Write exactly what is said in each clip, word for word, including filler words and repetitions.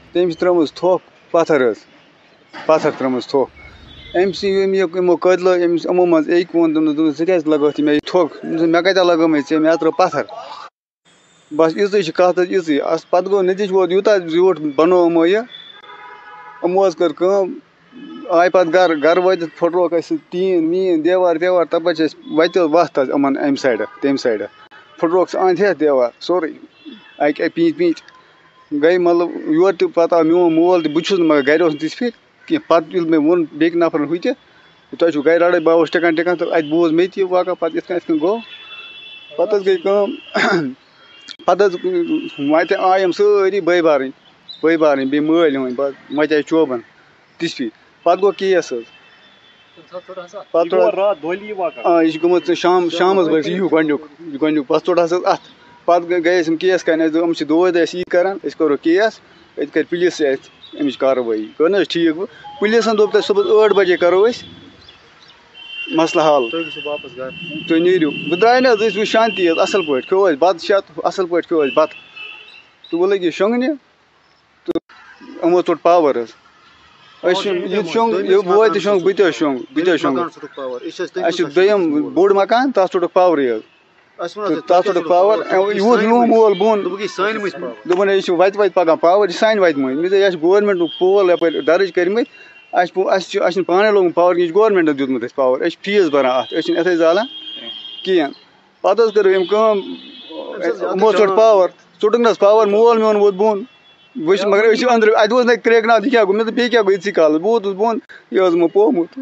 تٔمۍ چھِ ترٛٲومٕژ تھوٚپ پَتھر حظ پَتھر ترٛٲومٕژ تھوٚپ أمۍ سٕے یِمو کٔدلو أمِس یِمو منٛز أکۍ ووٚن دوٚپنَس دوٚپنَس ژٕ کیٛازِ لگٲوتھ مےٚ یہِ تھوٚپ مےٚ کَتہِ لگٲومٕے ژےٚ مےٚ ترٛٲو پَتھر بَس یِژٕے چھِ کَتھ حظ یِژٕے پَتہٕ گوٚو نٔتیٖجہٕ ووت یوٗتاہ زیوٗٹھ بَنوو یِمو یہِ یِمو حظ کٔر کٲم آے پَتہٕ گرٕ گرٕ وٲتِتھ پھٕٹرووُکھ اَسہِ ٹیٖن ویٖن دیوار ویوار تَپٲرۍ چھِ اَسہِ وَتہِ وَتھ حظ یِمن اَمہِ سایڈٕ تَمہِ سایڈٕ پھٕٹرووُکھ سُہ أنٛدۍ ہٮ۪تھ دیوار سورُے اَکہِ پیٖنٛتۍ پیٖنٛتۍ گٔے مطلب یورٕ تہِ پَتہٕ آو میون مول تہِ بہٕ چھُس نہٕ مگر گرِ اوس نہٕ تِژھ پھِرِ کینٛہہ پَتہٕ ییٚلہِ مےٚ ووٚن بیٚکہِ نفرَن ہُہ تہِ تۄہہِ چھُو گرِ لڑٲے بہٕ اوسُس ٹِکان ٹِکان تہٕ اَتہِ بوٗز مےٚ تہِ یہِ واقعہ پَتہٕ یِتھ کٔنۍ یِتھ کٔنۍ گوٚو پَتہٕ حظ گٔے کٲم پَتہٕ حظ وَتہِ آے یِم سٲری بٲے بارٕنۍ بٲے بارٕنۍ بیٚیہِ مٲلۍ ہُنٛد پَتہٕ مَتے چوبَن تِژھ پھِرِ پَتہٕ گوٚو کیس حظ آ یہِ چھُ گوٚمُت شام شامَس بٲگۍ یہِ ہیوٗ گۄڈنیُک یہِ گۄڈنیُک بَس ژوٚٹ حظ أتھۍ پَتہٕ گٔے أسۍ یِم کیس کَرنہِ اَسہِ دوٚپ یِم چھِ دۄہَے دۄہَے اَسہِ یی کَران أسۍ کَرو کیس أتۍ کَرِ پُلیٖس اَتہِ اَمِچ کاروٲیی کٔر نہٕ حظ ٹھیٖک وۄنۍ پُلیٖسَن دوٚپ تۄہہِ صُبحس ٲٹھ بَجے کَرو أسۍ مَسلہٕ حل تُہۍ نیٖرِو بہٕ درٛاے نہٕ حظ أسۍ وٕچھ شانتی حظ اَصٕل پٲٹھۍ کھیوٚو اَسہِ بَتہٕ شَتہٕ اَصٕل پٲٹھۍ کھیوٚو اَسہِ بَتہٕ تہٕ وۄنۍ لٔگۍ یہِ شۄنٛگنہِ تہٕ یِمو ژوٚٹ پاوَر حظ أسۍ چھِ یہِ تہِ شۄنٛگ یہِ بوے تہِ شۄنٛگ بہٕ تہِ حظ شۄنٛگ بہٕ تہِ حظ شۄنٛگُس اَسہِ چھُ دوٚیِم بوٚڑ مکان تَتھ ژوٚٹُکھ پاورٕے حظ تہٕ تَتھ ژوٚٹُکھ پاوَر یہِ ووت میون مول بۄن دوٚپُن ہے یہِ چھُ وَتہِ وَتہِ پَکان پاوَر یہِ چھِ سانہِ وَتہِ منٛز مےٚ دوٚپ یہِ چھِ گورمٮ۪نٛٹُک پول یَپٲرۍ درٕج کٔرۍمٕتۍ اَسہِ چھُ اَسہِ چھُ اَسہِ چھُنہٕ پانَے لوگمُت پاوَر کینٛہہ یہِ چھُ گورمٮ۪نٛٹَن دیُتمُت اَسہِ پاوَر أسۍ چھِ فیٖس بَران اَتھ أسۍ چھِنہٕ یِتھَے زالان کِہیٖنۍ پَتہٕ حظ کٔرٕکھ أمۍ کٲم یِمو ژوٚٹ پاوَر ژوٚٹُکھ نہٕ حظ پاوَر مول میون ووت بۄن وٕچھ مگر أسۍ چھِ أنٛدرٕ اَتہِ اوس نہٕ اَتہِ کرٛیٚکہٕ ناتھ یہِ کیٛاہ گوٚو مےٚ دوٚپ بیٚیہِ کیٛاہ گوٚو ییٖتسٕے کالَس بہٕ ووتُس بۄن یہِ حظ یِمو پوٚومُت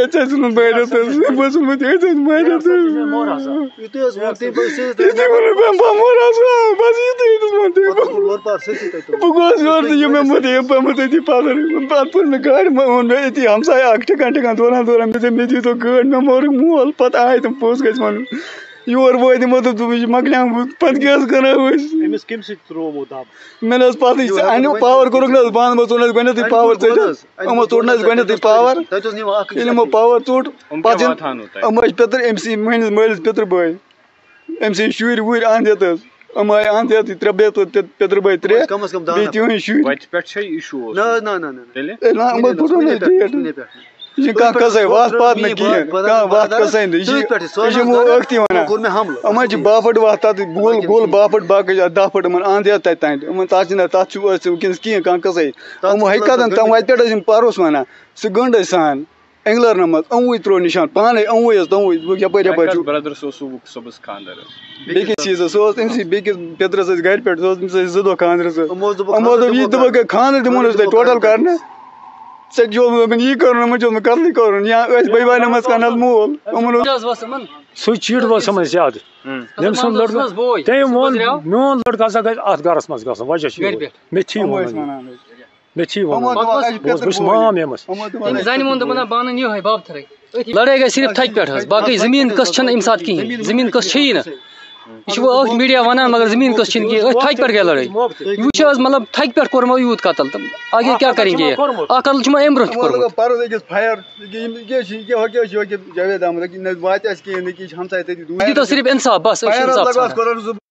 بہٕ گوس یورٕ تہٕ یہِ مےٚ موٚتھ أمۍ پوٚومُت أتی پَتھر پَتہٕ پوٚر مےٚ گاڑِ منٛز اوٚن مےٚ أتی ہمساے اَکھ ٹِکان ٹِکان دوران دوران مےٚ دوٚپ مےٚ دیٖتو گٲڑۍ مےٚ مورُکھ مول پَتہٕ آے تِم پوٚز گژھِ وَنُن یور وٲتۍ یِمو دوٚپ دوٚپُن یہِ چھُ مۄکلیومُت پَتہٕ کیٛاہ حظ کَرو أسۍ مےٚ نہ حظ پَتہٕ ژٕ اَنیو پاوَر کوٚرُکھ نہٕ حظ بنٛد یِمو ژوٚٹ نہٕ حظ گۄڈنٮ۪تھٕے پاوَر ژٔٹِتھ یِمو ژوٚٹ نہٕ حظ گۄڈنٮ۪تھٕے پاوَر ییٚلہِ یِمو پاوَر ژوٚٹ پَتہٕ یِم ٲسۍ پیٚتٕر أمۍ سٕے میٛٲنِس مٲلِس پیٚتٕر بٲے أمۍ سٕے شُرۍ وُرۍ اَنٛد ہٮ۪تھ حظ یِم آے اَنٛد ہٮ۪تھ ترٛےٚ بیٚتر پیٚتٕر بٲے ترٛےٚ بیٚیہِ تِہِنٛدۍ شُرۍ یِمو پھٕٹرو نہٕ حظ ڈیٹ یہِ چھِنہٕ کانٛہہ قٕصَے وَتھ پَتھ نہٕ کِہیٖنۍ کانٛہہ وَتھ قٕصَے نہٕ یہِ چھِ یہِ چھِ یِمو ٲکھتٕے وَنان یِمَن چھِ باہ پھٕٹ وَتھ تَتھ گوٚل گوٚل باہ پھٕٹ باقٕے چھِ اَتھ دَہ پھٕٹ یِمَن اَنٛد ہٮ۪تھ تَتہِ تانۍ یِمَن تَتھ چھِنہٕ تَتھ چھُ وٕنکٮ۪نَس کِہیٖنۍ کانٛہہ قٕصَے یِمو ہیٚکہِ کَتَن تِم وَتہِ پٮ۪ٹھ ٲسۍ یِم پَرُس وَنان سُہ گٔنٛڈ ٲسۍ سان اِنٛگلَرنہٕ منٛز یِموٕے ترٛوو نِشان پانَے یِموٕے حظ تِموٕے یَپٲرۍ یَپٲرۍ چھُ بیٚکِس چیٖزَس سُہ اوس أمۍ سٕے بیٚکِس پیٚترَس ٲسۍ گرِ پٮ۪ٹھ سُہ اوس أمِس ٲسۍ زٕ دۄہ خاندرَس حظ یِمو دوٚپ یہِ دوٚپُکھ خاندر دِمون حظ تۄہہِ ٹوٹَل کَرنہٕ ژےٚ چھُ دوٚپمُت یی کَرُن یِمَن چھُ اوسمُت قتلٕے کَرُن یا ٲسۍ بٔے بارنٮ۪ن منٛز کَرن حظ مول سُہ چیٖٹ اوس یِمن زیادٕ ییٚمہِ سُنٛد لٔڑکہٕ تٔمۍ ووٚن میون لٔڑکہٕ ہسا گژھِ اَتھ گرَس منٛز گژھُن وجہ چھُ مےٚ تھی ووٚن مےٚ تھی ووٚن بہٕ چھُس مام أمِس زَنہِ ووٚن دوٚپُن بہٕ اَنن یِہوے بابتھٕرٕے لڑٲے گٔے صرف تھکہِ پٮ۪ٹھ حظ باقٕے زٔمیٖن قٕصہٕ چھَنہٕ اَمہِ ساتہٕ کِہیٖنۍ زٔمیٖن قٕصہٕ چھُیی نہٕ یہِ چھُ وۄنۍ ٲکھ میٖڈیا وَنان مگر زٔمیٖن قٕصہٕ چھِنہٕ کِہیٖنۍ أتھۍ تھکہِ پٮ۪ٹھ گٔے لڑٲے یہِ وٕچھ حظ مطلب تھکہِ پٮ۪ٹھ کوٚر یِمو یوٗت قتل تہٕ آگے کیٛاہ کَریں گے اکھ قتل چھُ یِمو اَمہِ برونٛہہ تہِ کوٚرمُت پَرُس أکِس فایَر جاوید احمد واتہِ اَسہِ کِہیٖنۍ نہٕ کہِ یہِ چھِ ہمساے تٔتی دیٖتو صرف اِنصاف بس أسۍ چھِ اِنصاف ژھانڈان